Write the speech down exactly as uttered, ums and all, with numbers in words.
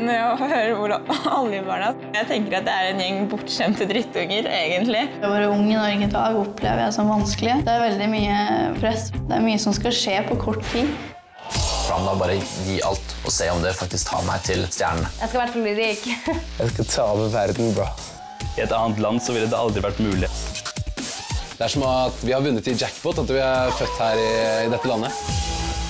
når jeg hører ordet oljebarna. Jeg tenker at det er en gjeng bortskjemte drittunger, egentlig. Å være ung i Norge i dag opplever jeg som vanskelig. Det er veldig mye press. Det er mye som skal skje på kort tid. Fram da, bare gi alt og se om det faktisk tar meg til stjernene. Jeg skal i hvert fall bli rik. Jeg skal ta over verden, bro. I et annet land så ville det aldri vært mulig. Det er som at vi har vunnet i jackpot, at vi er født her i, i dette landet.